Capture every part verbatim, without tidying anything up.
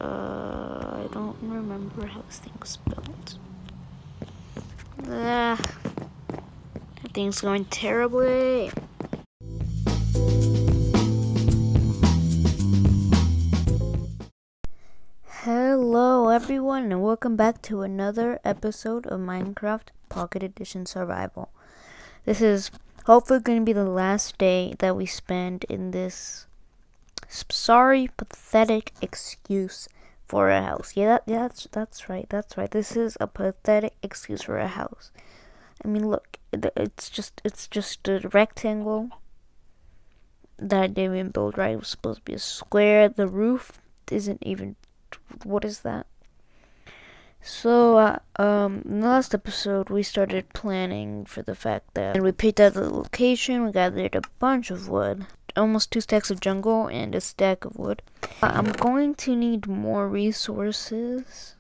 Uh, I don't remember how this thing's built. Ah, everything's going terribly. Hello everyone and welcome back to another episode of Minecraft Pocket Edition Survival. This is hopefully going to be the last day that we spend in this sorry, pathetic excuse for a house. Yeah, that, yeah that's, that's right, that's right. This is a pathetic excuse for a house. I mean, look, it, it's just it's just a rectangle that I didn't even build right. It was supposed to be a square. The roof isn't even... What is that? So, uh, um, in the last episode, we started planning for the fact that, and we picked out the location, we gathered a bunch of wood, almost two stacks of jungle, and a stack of wood. Uh, I'm going to need more resources.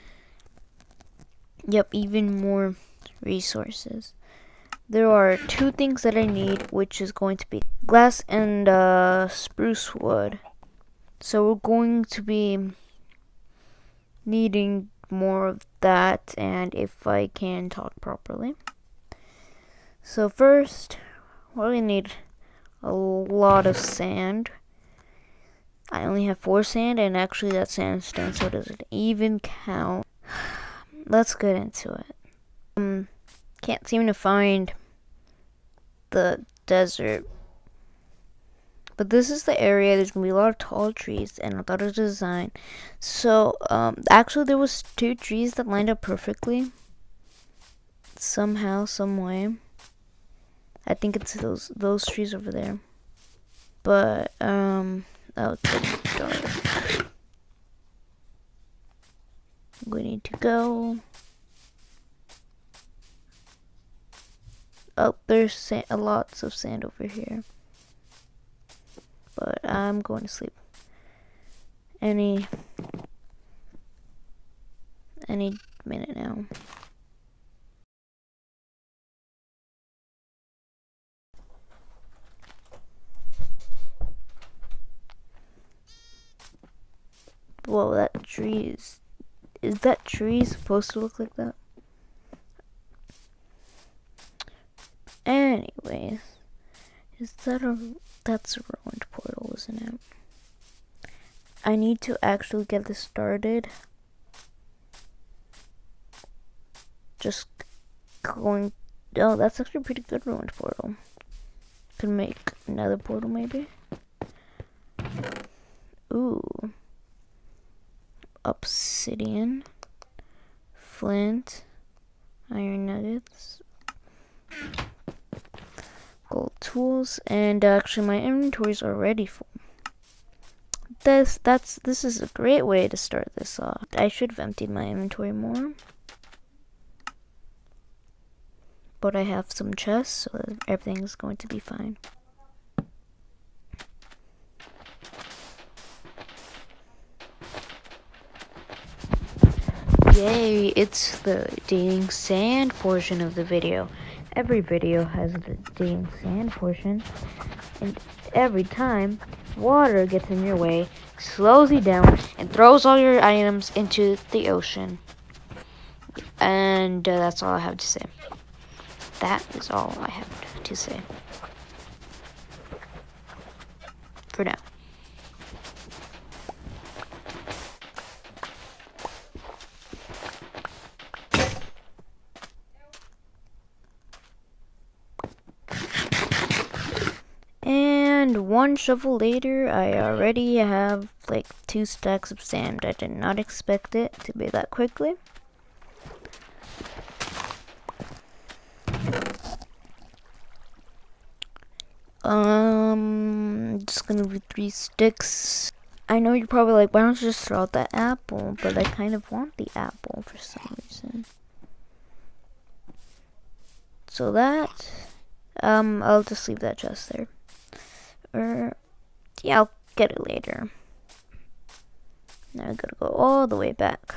Yep, even more resources. There are two things that I need, which is going to be glass and, uh, spruce wood. So we're going to be needing more of that, and if I can talk properly. So first, we're gonna need a lot of sand. I only have four sand, and actually that's sandstone, so does it even count? Let's get into it. Um, can't seem to find the desert. But this is the area. There's gonna be a lot of tall trees, and I thought it was design. So, um, actually, there was two trees that lined up perfectly. Somehow, some way. I think it's those those trees over there. But um, oh, it's dark. We need to go. Oh, there's sa lots of sand over here. But I'm going to sleep any any minute now. Whoa, that tree is is that tree supposed to look like that? Anyways, is that a that's a ruined portal, isn't it? I need to actually get this started. Just going... Oh, that's actually a pretty good ruined portal. Could make another portal, maybe? Ooh. Obsidian. Flint. Iron nuggets. Gold tools, and uh, actually my inventory's already full. This that's this is a great way to start this off. I should have emptied my inventory more, but I have some chests, so everything's going to be fine. Yay! It's the digging sand portion of the video. Every video has the digging sand portion, and every time water gets in your way, slows you down, and throws all your items into the ocean. And uh, that's all I have to say. That is all I have to say. For now. And one shovel later, I already have like two stacks of sand. I did not expect it to be that quickly. Um, just gonna be three sticks. I know you're probably like, why don't you just throw out that apple? But I kind of want the apple for some reason. So that, um, I'll just leave that chest there. Or, yeah, I'll get it later. Now I gotta go all the way back.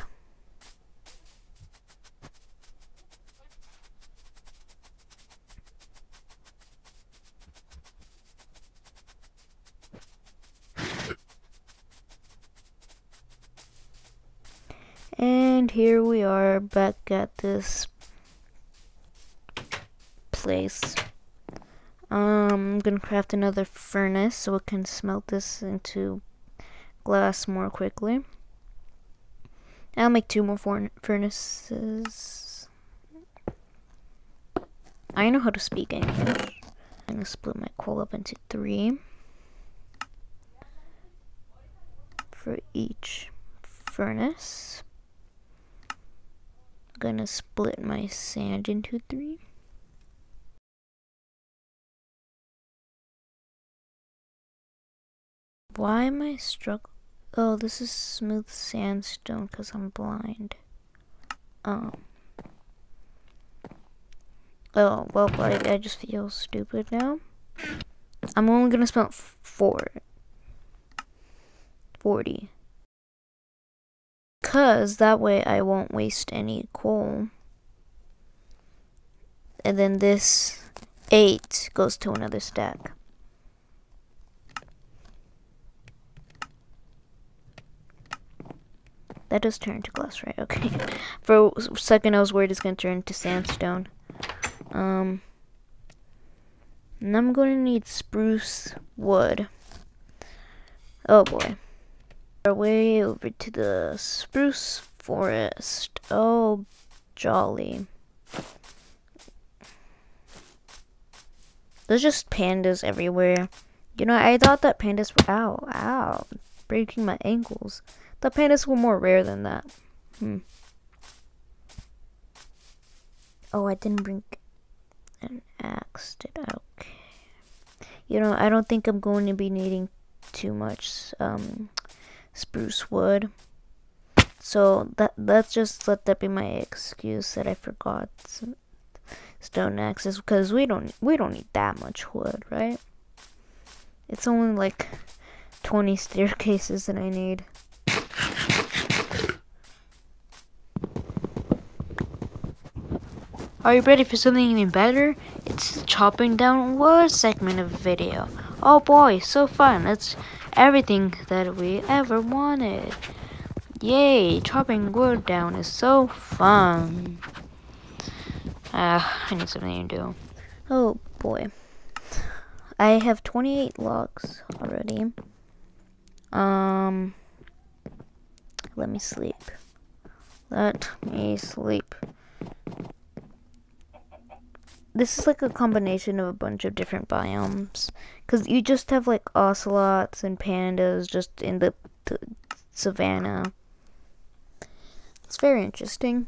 And here we are back at this place. Um, I'm gonna craft another furnace so we can smelt this into glass more quickly. I'll make two more furnaces. I know how to speak English. I'm gonna split my coal up into three for each furnace. I'm gonna split my sand into three. Why am I struggling? Oh, this is smooth sandstone because I'm blind. Um. Oh, well, I, I just feel stupid now. I'm only gonna spend four. forty. Because that way I won't waste any coal. And then this eight goes to another stack. That does turn to glass, right? Okay. For a second I was worried it's gonna turn to sandstone. Um, and I'm gonna need spruce wood. Oh boy. Our way over to the spruce forest. Oh, jolly. There's just pandas everywhere. You know, I thought that pandas were, ow, ow, breaking my ankles. The pandas were more rare than that. Hmm. Oh, I didn't bring an axe, did I? Okay. You know, I don't think I'm going to be needing too much um, spruce wood. So that let's just let that be my excuse that I forgot some stone axes, because we don't we don't need that much wood, right? It's only like twenty staircases that I need. Are you ready for something even better? It's the chopping down wood segment of the video. Oh boy, so fun. It's everything that we ever wanted. Yay, chopping wood down is so fun. Ah, I need something to do. Oh boy. I have twenty-eight logs already. Um, let me sleep. Let me sleep. This is like a combination of a bunch of different biomes, because you just have like ocelots and pandas just in the, the savannah. It's very interesting.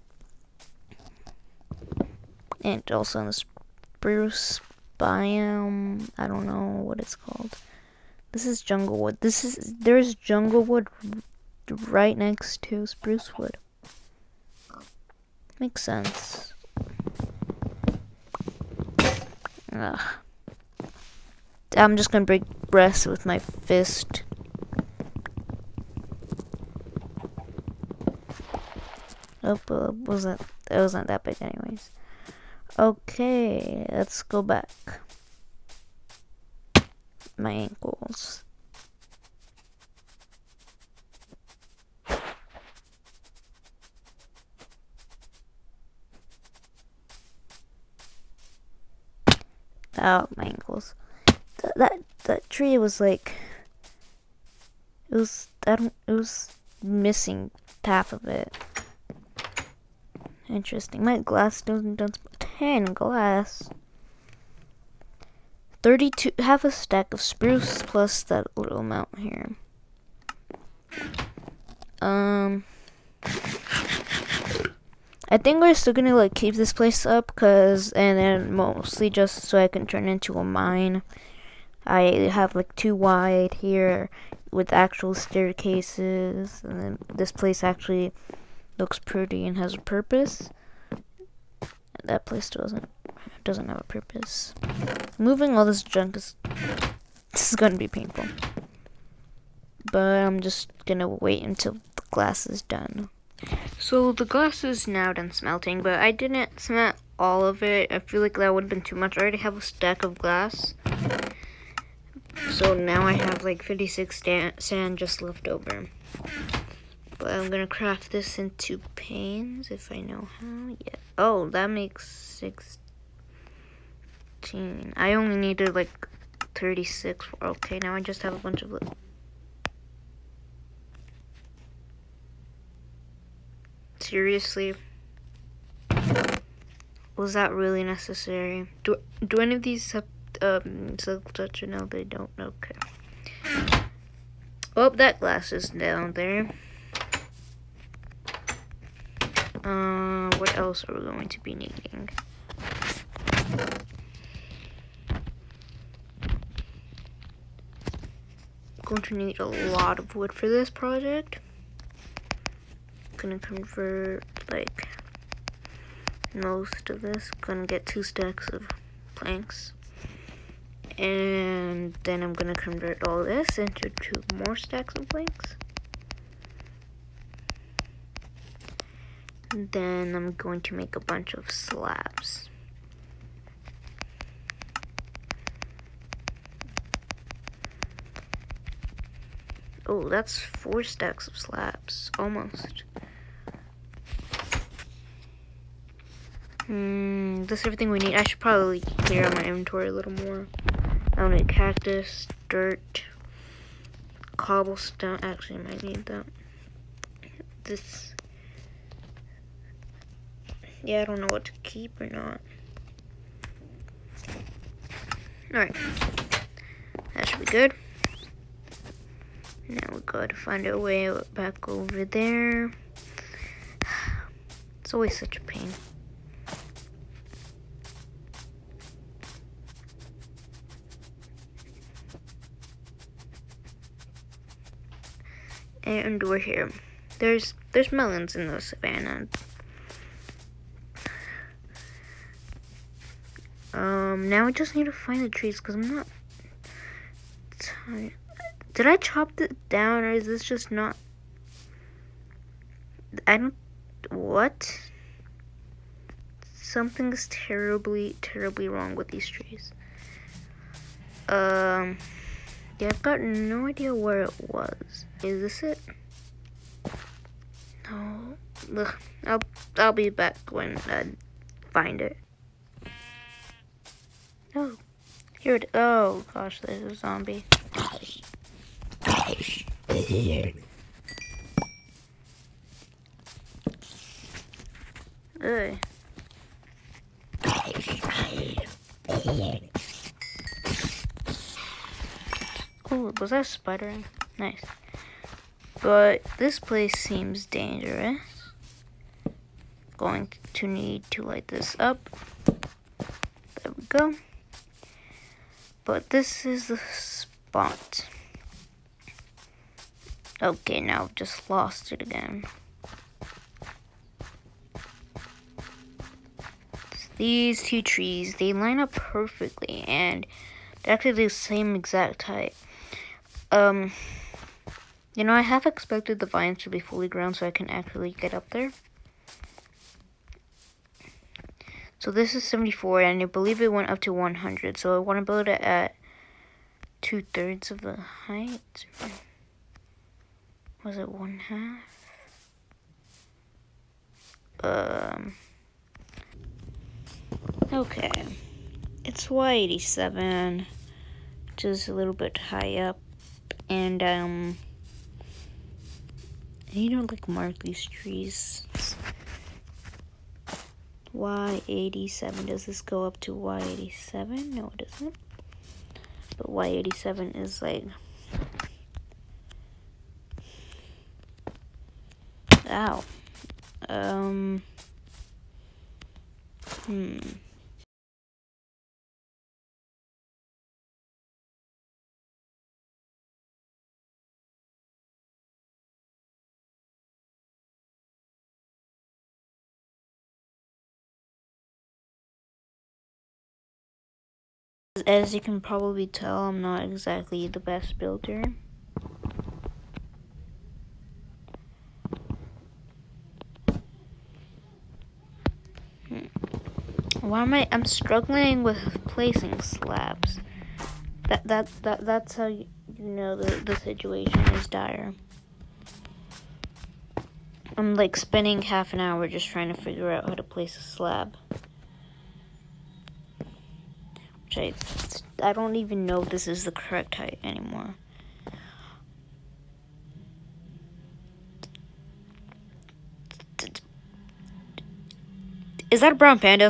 And also in the spruce biome, I don't know what it's called. This is jungle wood. This is there's jungle wood right next to spruce wood. Makes sense. Ugh. I'm just gonna break breasts with my fist. Oh, uh, wasn't it wasn't that big, anyways. Okay, let's go back. My ankles. Oh, my ankles. Th that that tree was like, it was I don't it was missing half of it. Interesting. My glass doesn't does ten glass. Thirty-two, half a stack of spruce plus that little amount here. Um. I think we're still gonna like keep this place up, cause and then mostly just so I can turn into a mine. I have like two wide here with actual staircases, and then this place actually looks pretty and has a purpose. And that place doesn't doesn't have a purpose. Moving all this junk is this is gonna be painful, but I'm just gonna wait until the glass is done. So the glass is now done smelting, but I didn't smelt all of it. I feel like that would have been too much. I already have a stack of glass. So now I have like fifty-six sand just left over. But I'm gonna craft this into panes if I know how. Yeah. Oh, that makes sixteen. I only needed like thirty-six. Okay, now I just have a bunch of. Seriously? Was that really necessary? Do do any of these have um silk touch or no? They don't. Okay. Oh, that glass is down there. Uh, what else are we going to be needing? Going to need a lot of wood for this project. Gonna convert like most of this. Gonna get two stacks of planks, and then I'm gonna convert all this into two more stacks of planks. And then I'm going to make a bunch of slabs. Oh, that's four stacks of slabs, almost. Hmm, that's everything we need. I should probably clear out my inventory a little more. I need cactus, dirt, cobblestone. Actually, I might need that. This. Yeah, I don't know what to keep or not. Alright. That should be good. Now we gotta find our way back over there. It's always such a pain. And we're here. There's there's melons in the savannah. Um, now I just need to find the trees because I'm not tired. Did I chop it down or is this just not? I don't. What? Something's terribly, terribly wrong with these trees. Um. Yeah, I've got no idea where it was. Is this it? No. Ugh. I'll I'll be back when I find it. Oh, here it. Oh gosh, there's a zombie. Ugh. Oh, was that a spider? Nice. But this place seems dangerous. Going to need to light this up. There we go. But this is the spot. Okay, now I've just lost it again. These two trees, they line up perfectly, and they're actually the same exact height. Um, you know, I have expected the vines to be fully grown so I can actually get up there. So this is seventy-four, and I believe it went up to one hundred. So I want to build it at two-thirds of the height. Was it one half? Um. Okay. It's Y eighty-seven, which is a little bit high up, and um. I need to like mark these trees. Y eighty-seven. Does this go up to Y eighty-seven? No, it doesn't. But Y eighty-seven is like... Ow. Um... Hmm... As you can probably tell, I'm not exactly the best builder. Hmm. Why am I? I'm struggling with placing slabs. That that that that's how you, you know the the situation is dire. I'm like spending half an hour just trying to figure out how to place a slab. Which I, I don't even know if this is the correct height anymore. Is that a brown panda?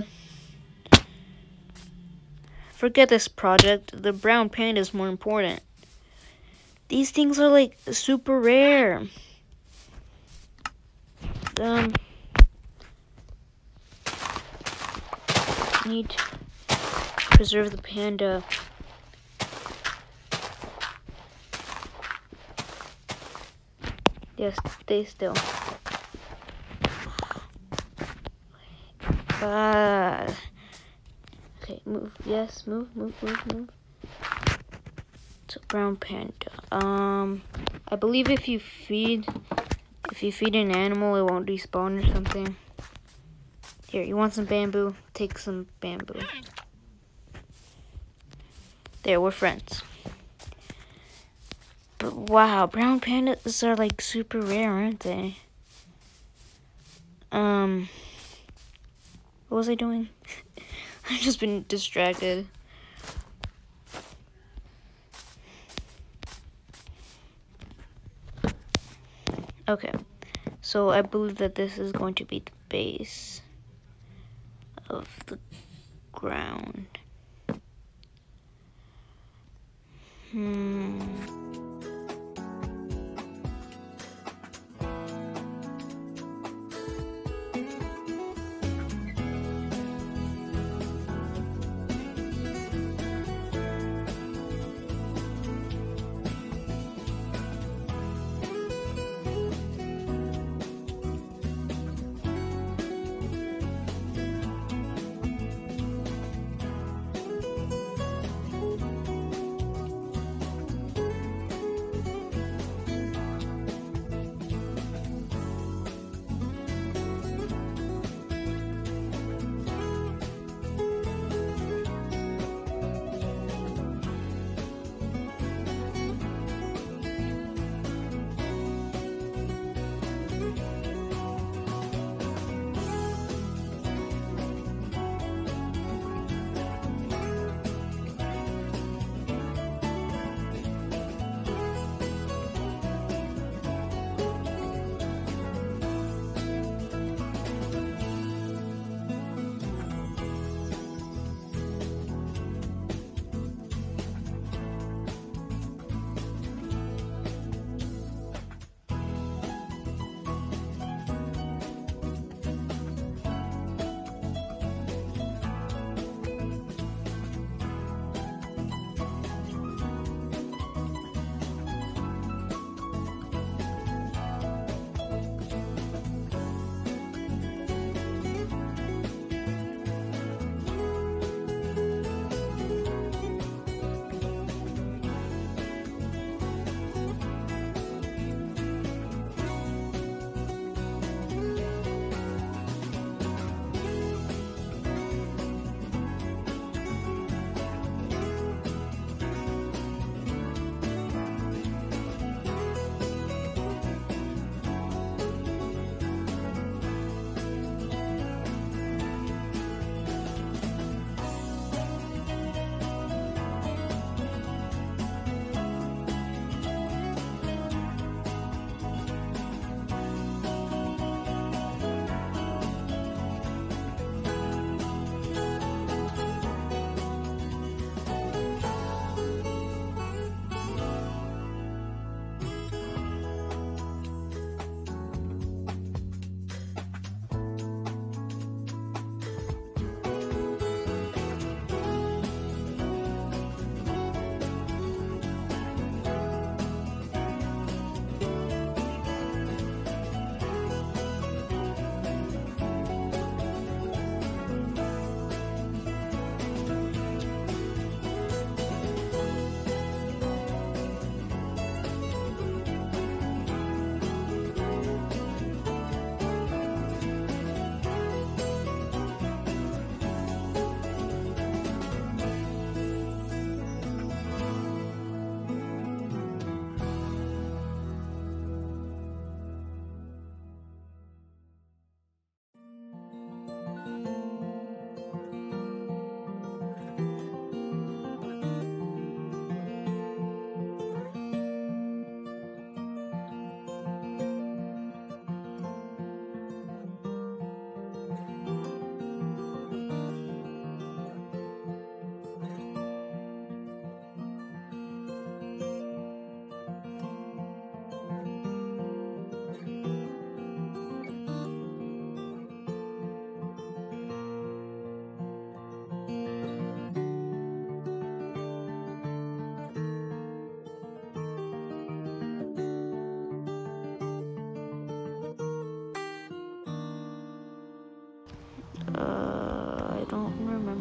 Forget this project. The brown panda is more important. These things are like super rare. Um, need to preserve the panda. Yes, stay still. Ah. Okay, move. Yes, move, move, move, move. It's a brown panda. Um, I believe if you feed, if you feed an animal, it won't despawn or something. Here, you want some bamboo? Take some bamboo. There, we're friends. But wow, brown pandas are like super rare, aren't they? Um, what was I doing? I've just been distracted. Okay, so I believe that this is going to be the base of the ground. Hmm.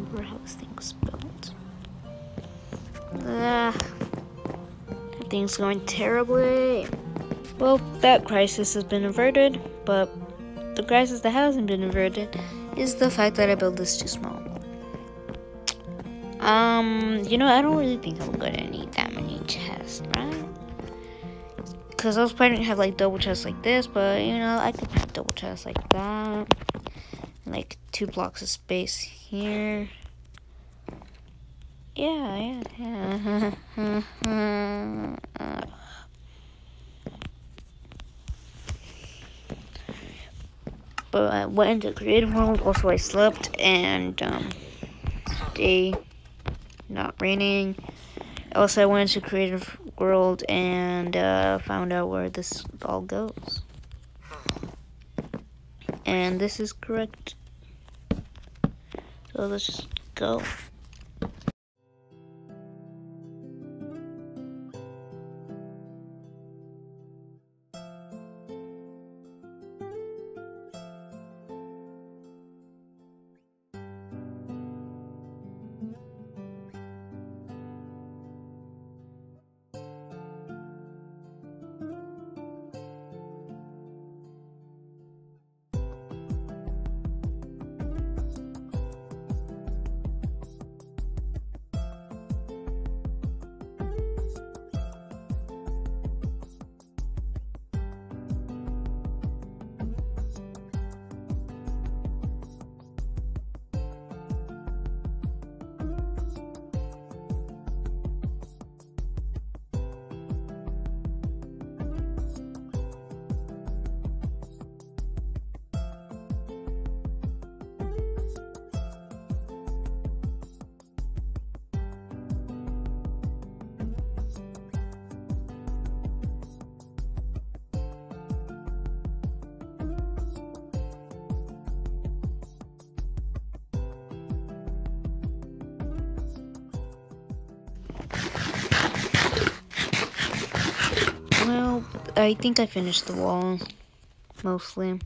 remember how this thing's built. Ah, everything's going terribly. Well, that crisis has been averted, but the crisis that hasn't been averted is the fact that I built this too small. Um, you know, I don't really think I'm gonna need that many chests, right? Because I was planning to have, like, double chests like this, but, you know, I could have double chests like that. Like, two blocks of space here. Yeah, yeah, yeah. But I went into creative mode. Also, I slept, and, um, today, not raining. Also, I went to creative world and uh, found out where this all goes. And this is correct. So let's just go. Well, I think I finished the wall, mostly.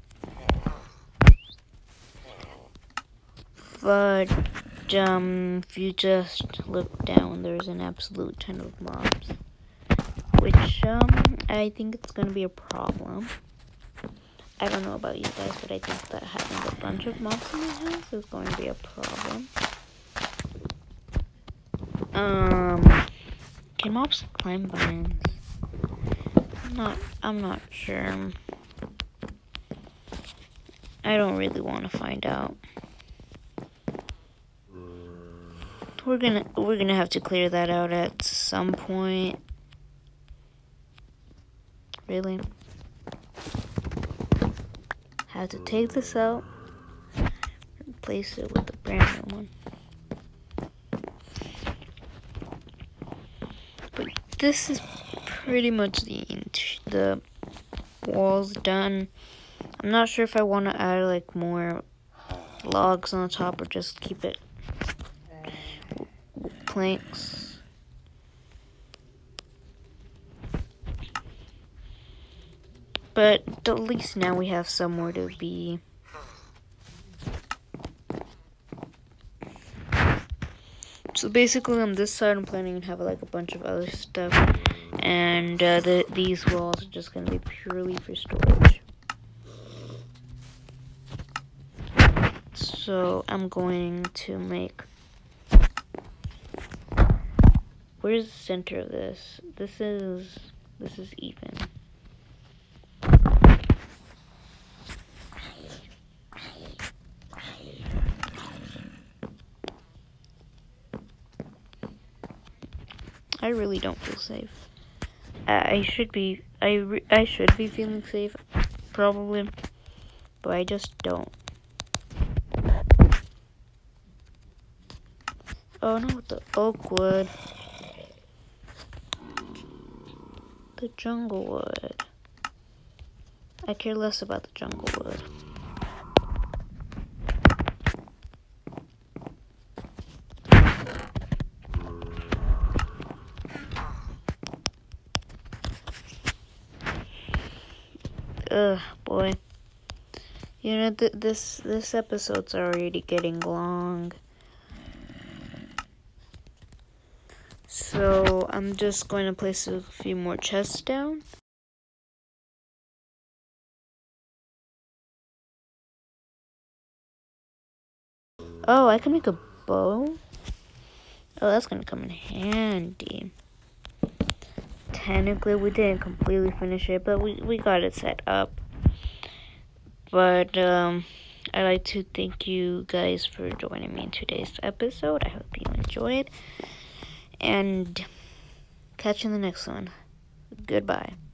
But, um, if you just look down, there's an absolute ton of mobs. Which, um, I think it's gonna be a problem. I don't know about you guys, but I think that having a bunch of mobs in the house is going to be a problem. Um, can mobs climb vines? I'm not, I'm not sure. I don't really want to find out. We're gonna, we're gonna have to clear that out at some point. Really? Have to take this out, replace it with a brand new one. But this is pretty much the the walls done. I'm not sure if I want to add like more logs on the top or just keep it planks. But at least now we have somewhere to be. So basically on this side I'm planning to have like a bunch of other stuff. And uh, the, these walls are just going to be purely for storage. So I'm going to make... Where's the center of this? This is... This is even. I really don't feel safe. I should be, I, re I should be feeling safe, probably, but I just don't. Oh no, the oak wood. The jungle wood. I care less about the jungle wood. Ugh, boy. You know, th this this episode's already getting long. So I'm just going to place a few more chests down. Oh, I can make a bow. Oh, that's gonna come in handy. Technically, we didn't completely finish it, but we, we got it set up. But, um, I'd like to thank you guys for joining me in today's episode. I hope you enjoyed. And catch you in the next one. Goodbye.